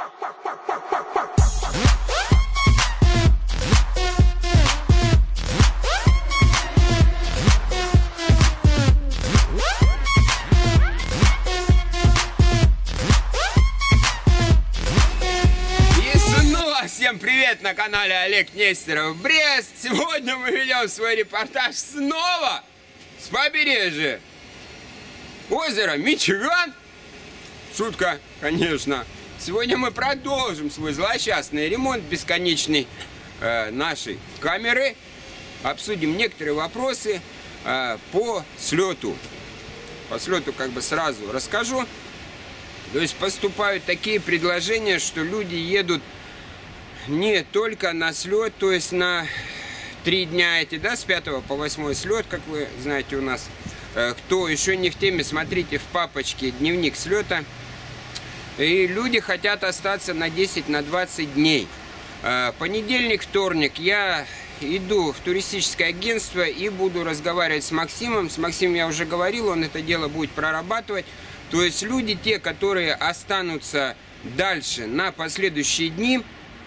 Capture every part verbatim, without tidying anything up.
Всем привет на канале Олег Нестеров, Брест. Сегодня мы ведем свой репортаж снова с побережья озера Мичиган. Шутка, конечно. Сегодня мы продолжим свой злосчастный ремонт бесконечный э, нашей камеры. Обсудим некоторые вопросы э, по слету. По слету как бы сразу расскажу. То есть поступают такие предложения, что люди едут не только на слет, то есть на три дня эти, да, с пятого по восьмой слет, как вы знаете у нас. Кто еще не в теме, смотрите в папочке дневник слета. И люди хотят остаться на десять, на двадцать дней. Понедельник, вторник я иду в туристическое агентство и буду разговаривать с Максимом. С Максимом я уже говорил, он это дело будет прорабатывать. То есть люди, те, которые останутся дальше на последующие дни,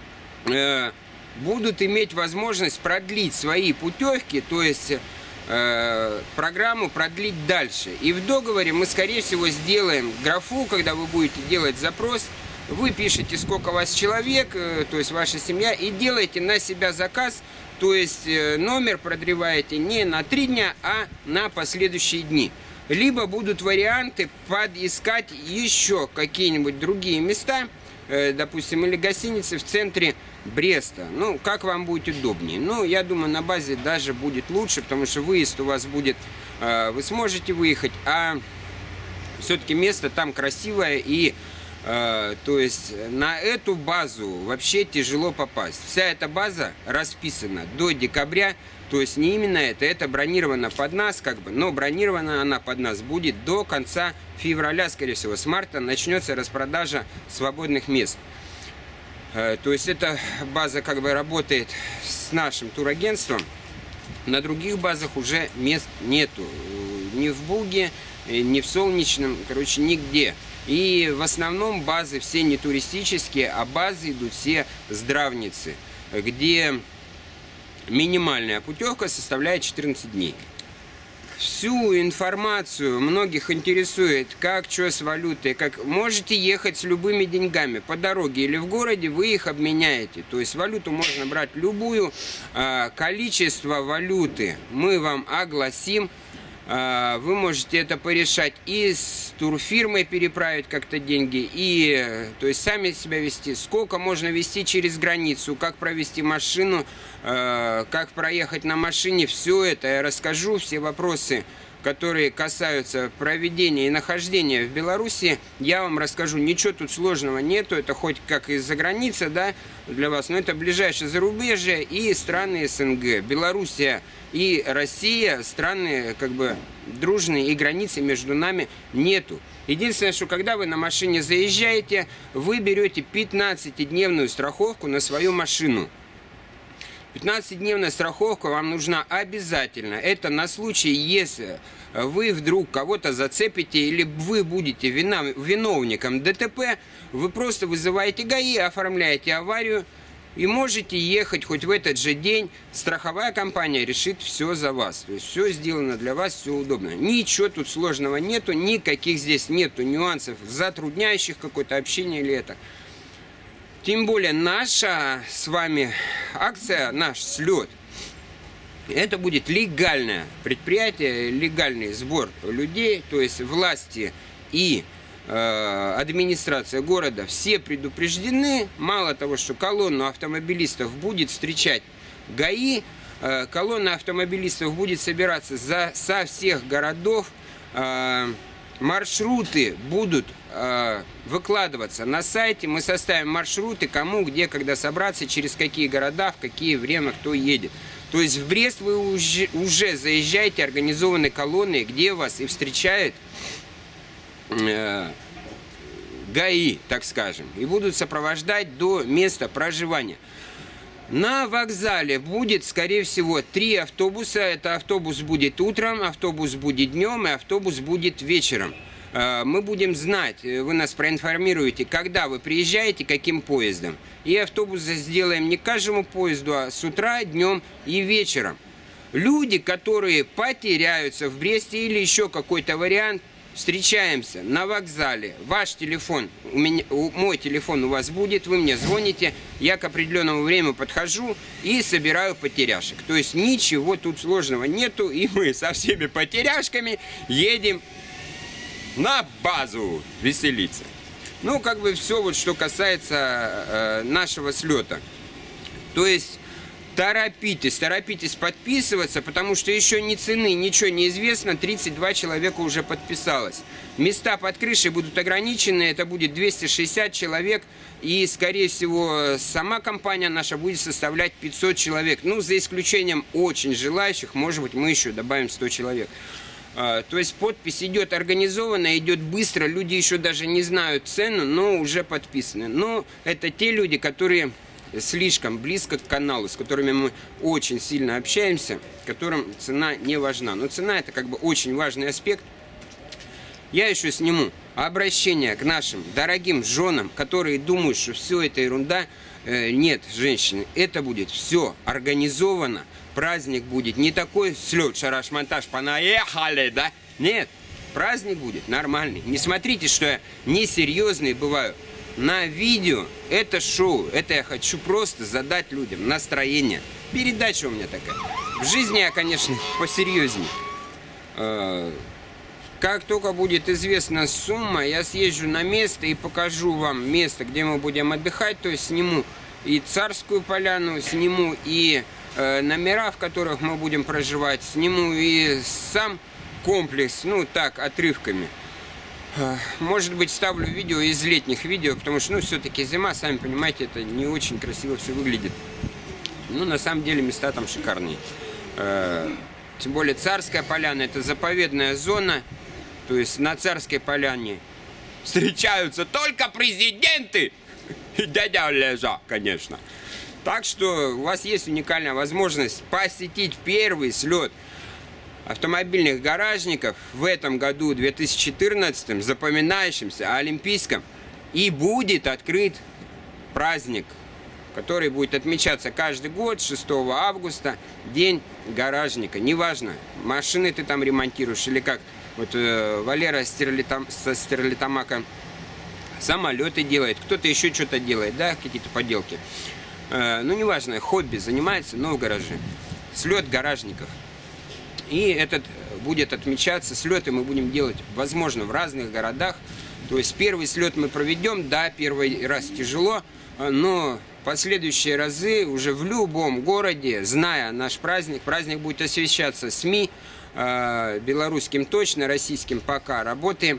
будут иметь возможность продлить свои путевки, то есть э, программу продлить дальше. И в договоре мы, скорее всего, сделаем графу, когда вы будете делать запрос, вы пишете, сколько у вас человек, э, то есть ваша семья, и делаете на себя заказ, то есть э, номер продлеваете не на три дня, а на последующие дни. Либо будут варианты подискать еще какие-нибудь другие места, допустим, или гостиницы в центре Бреста. Ну, как вам будет удобнее. Ну, я думаю, на базе даже будет лучше, потому что выезд у вас будет, вы сможете выехать, а все-таки место там красивое, и то есть на эту базу вообще тяжело попасть. Вся эта база расписана до декабря, то есть не именно это, это бронировано под нас, как бы, но бронирована она под нас будет до конца февраля, скорее всего, с марта начнется распродажа свободных мест. То есть эта база как бы работает с нашим турагентством, на других базах уже мест нету, ни в Буге, ни в Солнечном, короче, нигде. И в основном базы все не туристические, а базы идут все здравницы, где минимальная путевка составляет четырнадцать дней. Всю информацию многих интересует, как, что с валютой, как можете ехать с любыми деньгами по дороге или в городе, вы их обменяете. То есть валюту можно брать любую, количество валюты мы вам огласим. Вы можете это порешать и с турфирмой переправить как-то деньги, и то есть сами себя вести, сколько можно везти через границу, как провести машину, как проехать на машине, все это я расскажу, все вопросы, которые касаются проведения и нахождения в Беларуси, я вам расскажу. Ничего тут сложного нету, это хоть как из-за границы, да, для вас, но это ближайшее зарубежье и страны СНГ. Белоруссия и Россия, страны как бы дружные, и границы между нами нету. Единственное, что когда вы на машине заезжаете, вы берете пятнадцатидневную страховку на свою машину. пятнадцатидневная страховка вам нужна обязательно. Это на случай, если вы вдруг кого-то зацепите или вы будете виновником ДТП, вы просто вызываете ГАИ, оформляете аварию и можете ехать хоть в этот же день. Страховая компания решит все за вас. То есть все сделано для вас, все удобно. Ничего тут сложного нету, никаких здесь нету нюансов, затрудняющих какое-то общение или это. Тем более наша с вами акция, наш слет, это будет легальное предприятие, легальный сбор людей, то есть власти и э, администрация города все предупреждены. Мало того, что колонну автомобилистов будет встречать ГАИ, э, колонна автомобилистов будет собираться за, со всех городов, э, маршруты будут э, выкладываться на сайте, мы составим маршруты, кому, где, когда собраться, через какие города, в какие время кто едет. То есть в Брест вы уже, уже заезжаете организованной колонной, где вас и встречают э, ГАИ, так скажем, и будут сопровождать до места проживания. На вокзале будет, скорее всего, три автобуса. Это автобус будет утром, автобус будет днем и автобус будет вечером. Мы будем знать, вы нас проинформируете, когда вы приезжаете, каким поездом. И автобусы сделаем не к каждому поезду, а с утра, днем и вечером. Люди, которые потеряются в Бресте или еще какой-то вариант, встречаемся на вокзале. Ваш телефон, у меня, мой телефон у вас будет, вы мне звоните, я к определенному времени подхожу и собираю потеряшек. То есть ничего тут сложного нету, и мы со всеми потеряшками едем на базу веселиться. Ну, как бы все, вот, что касается э, нашего слета. То есть торопитесь, торопитесь подписываться, потому что еще ни цены, ничего не известно. тридцать два человека уже подписалось. Места под крышей будут ограничены, это будет двести шестьдесят человек. И, скорее всего, сама компания наша будет составлять пятьсот человек. Ну, за исключением очень желающих, может быть, мы еще добавим сто человек. То есть подпись идет организованно, идет быстро, люди еще даже не знают цену, но уже подписаны. Но это те люди, которые слишком близко к каналу, с которыми мы очень сильно общаемся, которым цена не важна. Но цена — это как бы очень важный аспект. Я еще сниму обращение к нашим дорогим женам, которые думают, что все это ерунда. Нет, женщины, это будет все организовано. Праздник будет не такой слет, шараш-монтаж, понаехали, да? Нет, праздник будет нормальный. Не смотрите, что я несерьезный бываю. На видео это шоу, это я хочу просто задать людям настроение. Передача у меня такая. В жизни я, конечно, посерьезнее. Как только будет известна сумма, я съезжу на место и покажу вам место, где мы будем отдыхать. То есть сниму и Царскую поляну, сниму и э, номера, в которых мы будем проживать, сниму и сам комплекс, ну так, отрывками. Может быть, ставлю видео из летних видео, потому что, ну, все-таки зима, сами понимаете, это не очень красиво все выглядит. Ну, на самом деле, места там шикарные. Э, тем более, Царская поляна — это заповедная зона. То есть на Царской поляне встречаются только президенты и дядя Лежа, конечно. Так что у вас есть уникальная возможность посетить первый слет автомобильных гаражников в этом году, две тысячи четырнадцатом, запоминающемся, олимпийском. И будет открыт праздник, который будет отмечаться каждый год, шестого августа, День гаражника. Неважно, машины ты там ремонтируешь или как. Вот э, Валера Стерлитам, со Стерлитамака самолеты делает, кто-то еще что-то делает, да, какие-то поделки. Э, ну, неважно, хобби занимается, но в гараже. Слет гаражников. И этот будет отмечаться, слеты мы будем делать, возможно, в разных городах. То есть первый слет мы проведем, да, первый раз тяжело, но последующие разы уже в любом городе, зная наш праздник, праздник будет освещаться СМИ, белорусским точно, российским пока работаем.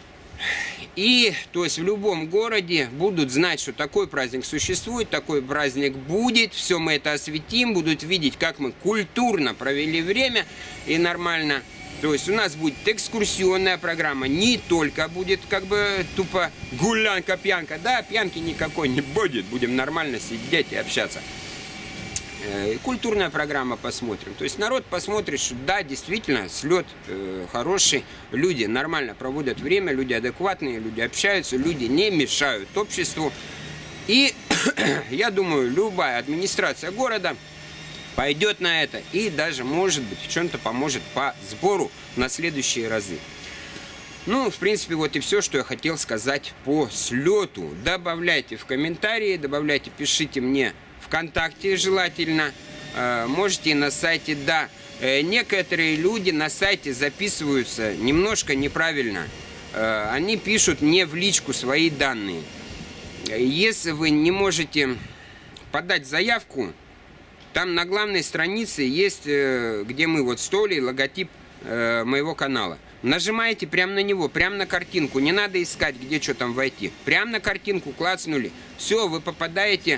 И, то есть, в любом городе будут знать, что такой праздник существует, такой праздник будет, все мы это осветим, будут видеть, как мы культурно провели время и нормально. То есть, у нас будет экскурсионная программа, не только будет как бы тупо гулянка, пьянка, да, пьянки никакой не будет, будем нормально сидеть и общаться. Культурная программа посмотрим. То есть народ посмотрит, что да, действительно, слет э, хороший, люди нормально проводят время, люди адекватные, люди общаются, люди не мешают обществу. И я думаю, любая администрация города пойдет на это и даже, может быть, в чем-то поможет по сбору на следующие разы. Ну, в принципе, вот и все, что я хотел сказать по слету. Добавляйте в комментарии, добавляйте, пишите мне ВКонтакте желательно, можете и на сайте, да. Некоторые люди на сайте записываются немножко неправильно. Они пишут мне в личку свои данные. Если вы не можете подать заявку, там на главной странице есть, где мы вот столе, логотип моего канала. Нажимаете прямо на него, прямо на картинку. Не надо искать, где что там войти. Прямо на картинку клацнули. Все, вы попадаете...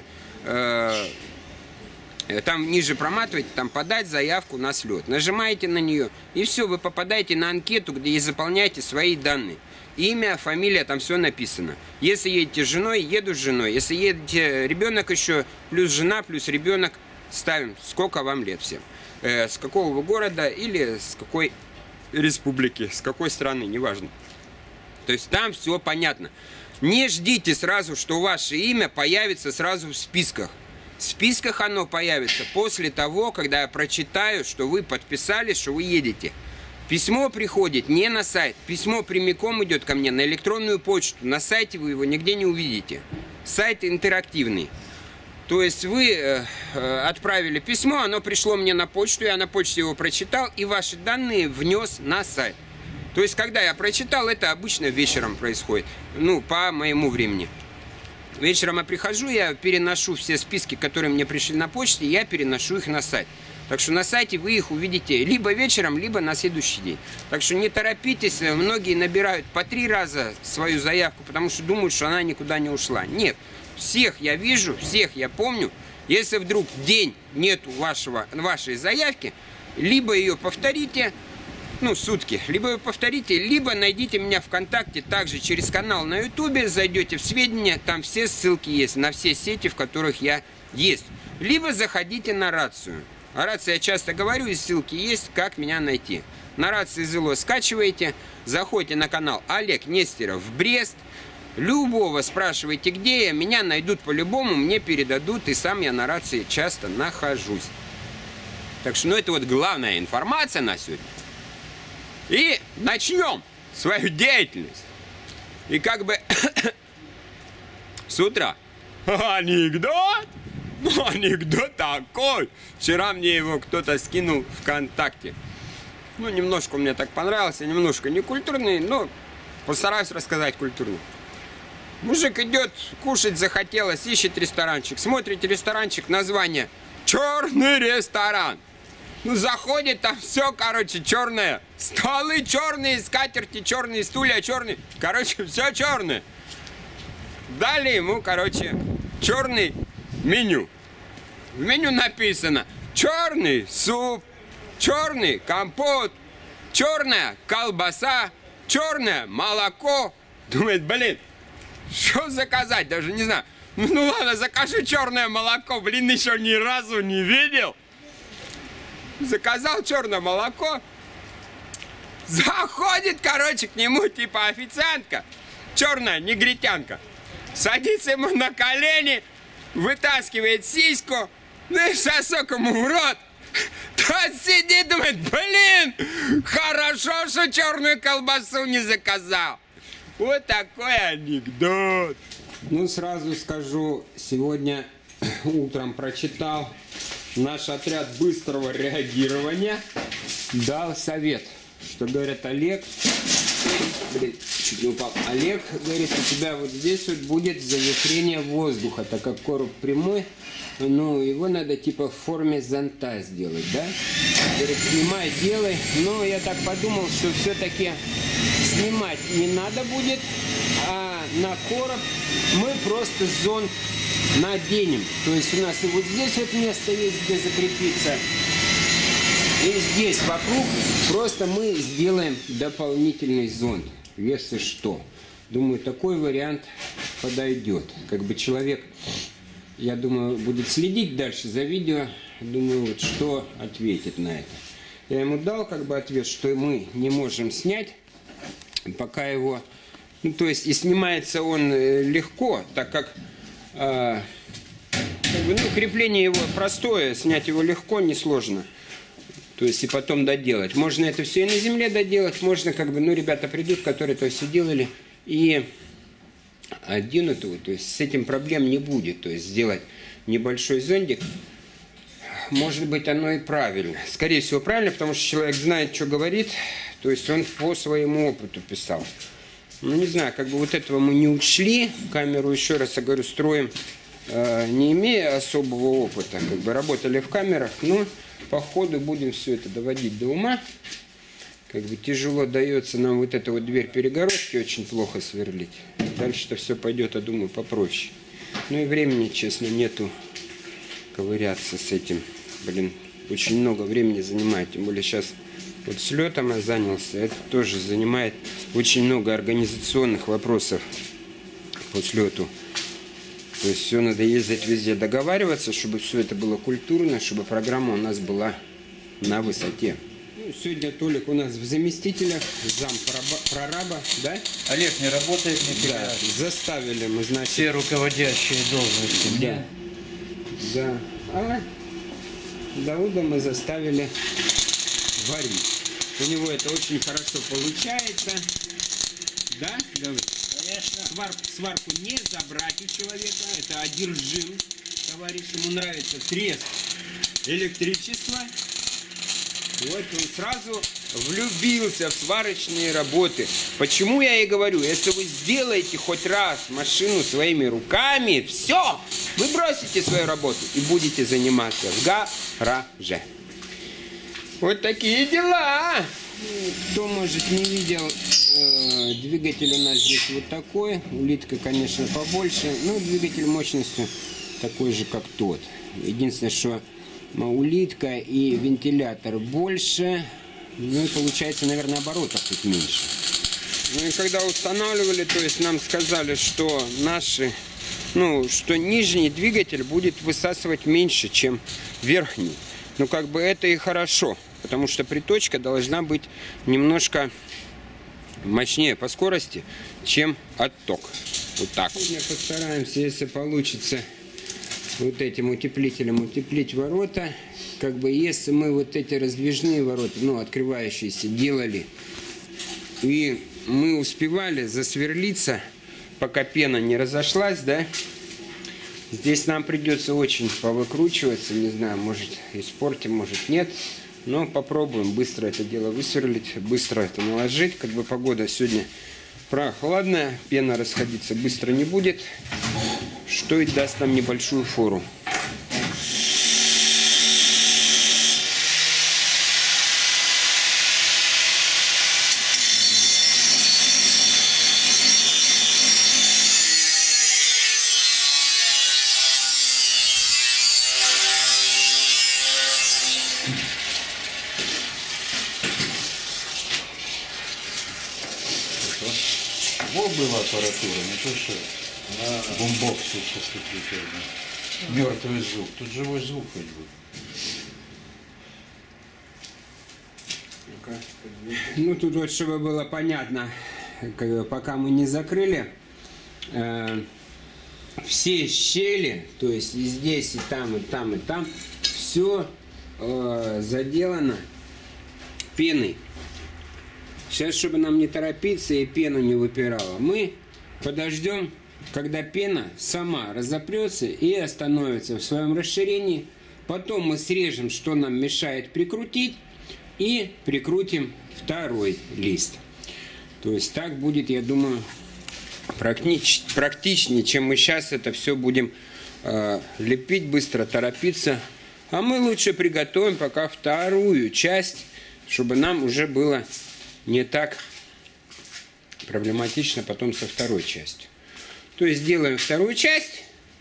Там ниже проматываете, там подать заявку на слет. Нажимаете на нее, и все, вы попадаете на анкету, где и заполняете свои данные. Имя, фамилия, там все написано. Если едете с женой, еду с женой. Если едете ребенок еще, плюс жена, плюс ребенок, ставим, сколько вам лет всем. Э, с какого вы города или с какой республики, с какой страны, неважно. То есть там все понятно. Не ждите сразу, что ваше имя появится сразу в списках. В списках оно появится после того, когда я прочитаю, что вы подписались, что вы едете. Письмо приходит не на сайт. Письмо прямиком идет ко мне на электронную почту. На сайте вы его нигде не увидите. Сайт интерактивный. То есть вы э, отправили письмо, оно пришло мне на почту, я на почте его прочитал и ваши данные внес на сайт. То есть, когда я прочитал, это обычно вечером происходит, ну, по моему времени. Вечером я прихожу, я переношу все списки, которые мне пришли на почте, я переношу их на сайт. Так что на сайте вы их увидите либо вечером, либо на следующий день. Так что не торопитесь, многие набирают по три раза свою заявку, потому что думают, что она никуда не ушла. Нет, всех я вижу, всех я помню. Если вдруг день нету вашего, вашей заявки, либо ее повторите, ну, сутки. Либо вы повторите, либо найдите меня ВКонтакте, также через канал на Ютубе, зайдете в сведения, там все ссылки есть на все сети, в которых я есть. Либо заходите на рацию. О рации я часто говорю, и ссылки есть, как меня найти. На рации Зело скачиваете, заходите на канал Олег Нестеров в Брест, любого спрашивайте, где я, меня найдут по-любому, мне передадут, и сам я на рации часто нахожусь. Так что, ну, это вот главная информация на сегодня. И начнем свою деятельность. И как бы с утра анекдот, анекдот такой. Вчера мне его кто-то скинул ВКонтакте. Ну, немножко мне так понравился, немножко некультурный, но постараюсь рассказать культурно. Мужик идет, кушать захотелось, ищет ресторанчик. Смотрите ресторанчик, название «Черный ресторан». Ну, заходит, там все, короче, черное. Столы черные, скатерти черные, стулья черные. Короче, все черное. Дали ему, короче, черный меню. В меню написано черный суп, черный компот, черная колбаса, черное молоко. Думает, блин, что заказать, даже не знаю. Ну ладно, закажу черное молоко, блин, еще ни разу не видел. Заказал черное молоко. Заходит, короче, к нему типа официантка, черная негритянка. Садится ему на колени, вытаскивает сиську, ну и сосок ему в рот. Тот сидит, думает, блин, хорошо, что черную колбасу не заказал. Вот такой анекдот. Ну, сразу скажу, сегодня утром прочитал. Наш отряд быстрого реагирования дал совет, что говорят, Олег, блин, чуть не упал, Олег, говорит, у тебя вот здесь вот будет завихрение воздуха, так как короб прямой, ну, его надо типа в форме зонта сделать, да? Говорит, снимай, делай, но я так подумал, что все-таки снимать не надо будет, а на короб мы просто зонт наденем. То есть у нас и вот здесь вот место есть, где закрепиться. И здесь вокруг просто мы сделаем дополнительный зонт, если что. Думаю, такой вариант подойдет. Как бы человек, я думаю, будет следить дальше за видео. Думаю, вот что ответит на это. Я ему дал как бы ответ, что мы не можем снять, пока его... Ну, то есть и снимается он легко, так как... А, как бы, ну, крепление его простое, снять его легко, несложно. То есть и потом доделать. Можно это все и на земле доделать, можно как бы, ну, ребята придут, которые это все делали, и оденут его. То есть с этим проблем не будет. То есть сделать небольшой зондик, может быть, оно и правильно. Скорее всего, правильно, потому что человек знает, что говорит. То есть он по своему опыту писал. Ну, не знаю, как бы вот этого мы не учли. Камеру, еще раз я говорю, строим, э, не имея особого опыта. Как бы работали в камерах, но по ходу будем все это доводить до ума. Как бы тяжело дается нам вот эта вот дверь перегородки, очень плохо сверлить. Дальше-то все пойдет, я думаю, попроще. Ну и времени, честно, нету ковыряться с этим. Блин, очень много времени занимает, тем более сейчас... Вот с летом я занялся, это тоже занимает очень много организационных вопросов по слету. То есть все надо ездить везде, договариваться, чтобы все это было культурно, чтобы программа у нас была на высоте. Ну, сегодня Толик у нас в заместителях, зам прораба, да? Олег не работает, не Да, заставили мы, значит... Все руководящие должности. Да. Да. А Дауда мы заставили варить. У него это очень хорошо получается. Да, Давид? Конечно. Свар, сварку не забрать у человека. Это одержим, товарищ. Ему нравится треск электричества. Вот он сразу влюбился в сварочные работы. Почему я и говорю, если вы сделаете хоть раз машину своими руками, все, вы бросите свою работу и будете заниматься в гараже. Вот такие дела. Кто, может, не видел, э, двигатель у нас здесь вот такой. Улитка, конечно, побольше, но двигатель мощностью такой же, как тот. Единственное, что улитка и вентилятор больше, ну и получается, наверное, оборотов тут меньше. Ну и когда устанавливали, то есть нам сказали, что наши, ну, что нижний двигатель будет высасывать меньше, чем верхний. Ну, как бы это и хорошо, потому что приточка должна быть немножко мощнее по скорости, чем отток. Вот так. Сегодня постараемся, если получится, вот этим утеплителем утеплить ворота. Как бы если мы вот эти раздвижные ворота, ну, открывающиеся, делали, и мы успевали засверлиться, пока пена не разошлась, да, здесь нам придется очень повыкручиваться, не знаю, может испортим, может нет, но попробуем быстро это дело высверлить, быстро это наложить. Как бы погода сегодня прохладная, пена расходиться быстро не будет, что и даст нам небольшую фору. Во была аппаратура, не то что на бомбоксе сейчас какие-то мертвый звук. Тут живой звук хоть бы. Ну тут вот, чтобы было понятно, пока мы не закрыли э, все щели, то есть и здесь, и там, и там, и там, все э, заделано пеной. Сейчас, чтобы нам не торопиться и пену не выпирала, мы подождем, когда пена сама разопрется и остановится в своем расширении. Потом мы срежем, что нам мешает прикрутить, и прикрутим второй лист. То есть так будет, я думаю, практич, практичнее, чем мы сейчас это все будем э, лепить, быстро торопиться. А мы лучше приготовим пока вторую часть, чтобы нам уже было не так проблематично потом со второй частью. То есть делаем вторую часть.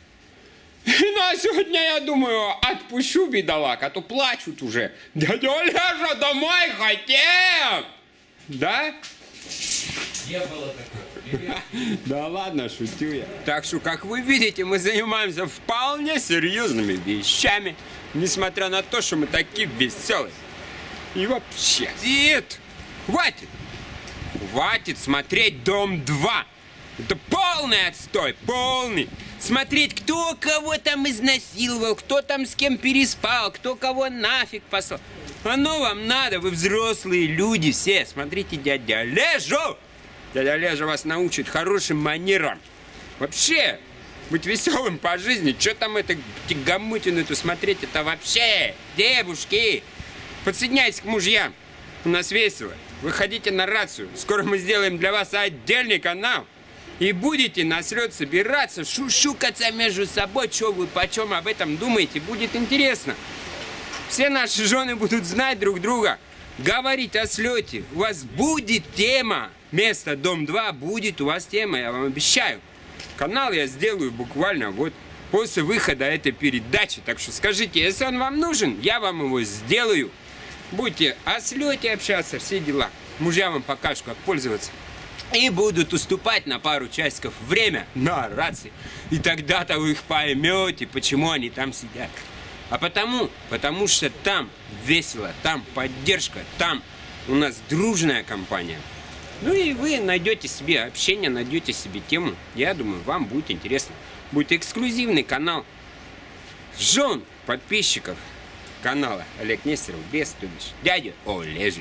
Ну а сегодня, я думаю, отпущу бедолаг, а то плачут уже. Дядя Леша домой хотел! Да? Не было такого. Да ладно, шутю я. Так что, как вы видите, мы занимаемся вполне серьезными вещами, несмотря на то, что мы такие веселые. И вообще, дед, хватит! Хватит смотреть «Дом два». Это полный отстой, полный. Смотреть, кто кого там изнасиловал, кто там с кем переспал, кто кого нафиг послал. Оно вам надо, вы взрослые люди все. Смотрите дядя Лежу. Дядя Лежа вас научит хорошим манерам. Вообще, быть веселым по жизни. Что там это тягомутину-то смотреть, это вообще. Девушки, подсоединяйтесь к мужьям. У нас весело. Выходите на рацию. Скоро мы сделаем для вас отдельный канал. И будете на слет собираться, шушукаться между собой, что вы почем об этом думаете, будет интересно. Все наши жены будут знать друг друга, говорить о слете. У вас будет тема. Место Дом два будет у вас тема, я вам обещаю. Канал я сделаю буквально вот после выхода этой передачи. Так что скажите, если он вам нужен, я вам его сделаю. Будете о слете общаться, все дела. Мужья вам покажут, как пользоваться. И будут уступать на пару часиков время на рации. И тогда-то вы их поймете, почему они там сидят. А потому, потому что там весело, там поддержка, там у нас дружная компания. Ну и вы найдете себе общение, найдете себе тему. Я думаю, вам будет интересно. Будет эксклюзивный канал жен подписчиков канала Олег Нестеров, без то бишь дядя Олежи.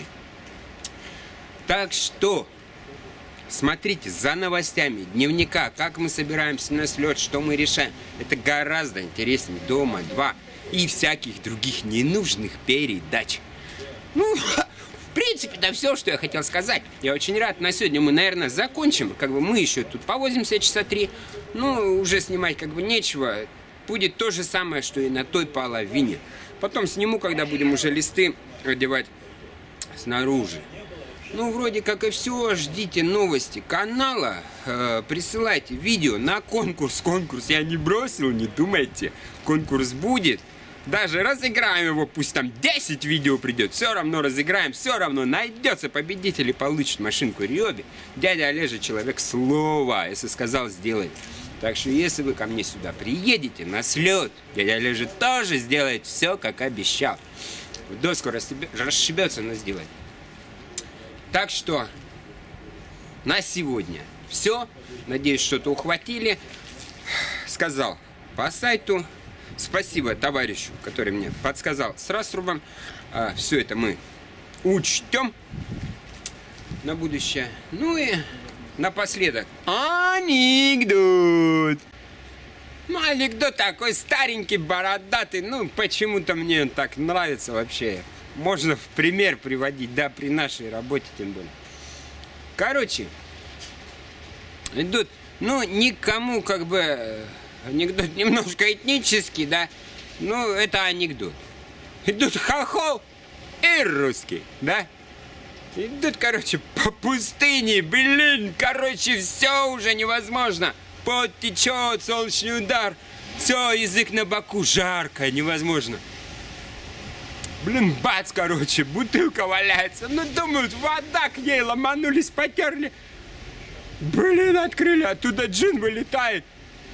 Так что смотрите за новостями дневника, как мы собираемся на слет, что мы решаем. Это гораздо интереснее Дома два и всяких других ненужных передач. Ну, в принципе, это все, что я хотел сказать. Я очень рад. На сегодня мы, наверное, закончим. Как бы мы еще тут повозимся часа три. Ну, уже снимать как бы нечего. Будет то же самое, что и на той половине. Потом сниму, когда будем уже листы одевать снаружи. Ну, вроде как и все. Ждите новости канала. Э, присылайте видео на конкурс. Конкурс я не бросил, не думайте. Конкурс будет. Даже разыграем его, пусть там десять видео придет. Все равно разыграем, все равно найдется победитель и получит машинку Риоби. Дядя Олежа человек слова. Если сказал, сделает. Так что, если вы ко мне сюда приедете на слет, дядя Олежа тоже сделает все, как обещал. Доску расшибется, но сделает. Так что на сегодня все. Надеюсь, что-то ухватили. Сказал по сайту. Спасибо товарищу, который мне подсказал с раструбом. А, все это мы учтем на будущее. Ну и напоследок анекдот. Ну, анекдот такой старенький, бородатый. Ну, почему-то мне он так нравится вообще. Можно в пример приводить, да, при нашей работе тем более. Короче, идут, ну, никому как бы анекдот немножко этнический, да, ну, это анекдот. Идут хохол и русский, да. Идут, короче, по пустыне, блин, короче, все уже невозможно. Пот течет, солнечный удар, все, язык на боку, жарко, невозможно. Блин, бац, короче, бутылка валяется. Ну, думают, вода к ней, ломанулись, потерли. Блин, открыли, оттуда джин вылетает.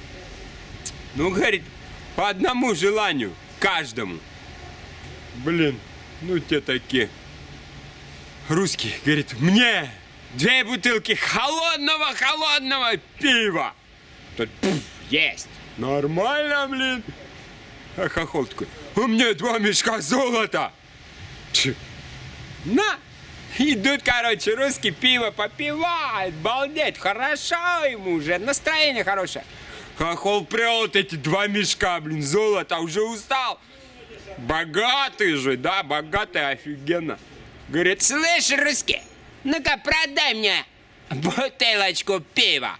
Ну, говорит, по одному желанию, каждому. Блин, ну те такие. Русский, говорит, мне две бутылки холодного-холодного пива. Тут, пф, есть. Нормально, блин. А хохол такой, у меня два мешка золота. Ч. На. Идут, короче, русский пиво попивает. Балдеть, хорошо ему уже, настроение хорошее. Хохол прел вот эти два мешка, блин, золота, уже устал. Богатый же, да, богатый, офигенно. Говорит, слышь, русский, ну-ка продай мне бутылочку пива.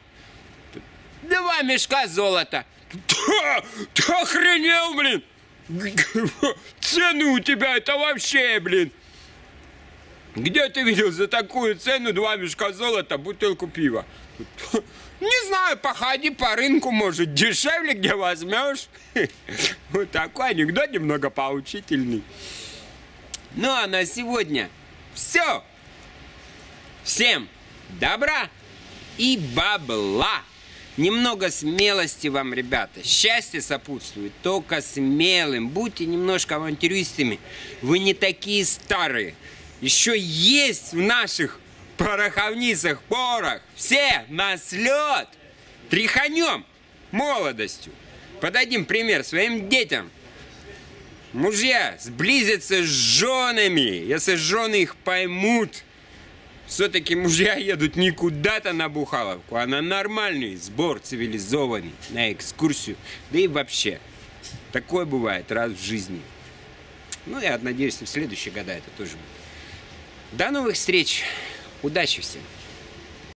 Два мешка золота. Ты охренел, блин? Цены у тебя это вообще, блин. Где ты видел за такую цену два мешка золота, бутылку пива? Не знаю, походи по рынку, может, дешевле где возьмешь. Вот такой анекдот немного поучительный. Ну, а на сегодня все. Всем добра и бабла. Немного смелости вам, ребята. Счастье сопутствует только смелым. Будьте немножко авантюристами. Вы не такие старые. Еще есть в наших пороховницах порох. Все на слет. Тряханем молодостью. Подадим пример своим детям. Мужья сблизятся с женами, если жены их поймут. Все-таки мужья едут не куда-то на Бухаловку, а на нормальный сбор цивилизованный, на экскурсию. Да и вообще, такое бывает раз в жизни. Ну, я надеюсь, в следующие года это тоже будет. До новых встреч. Удачи всем.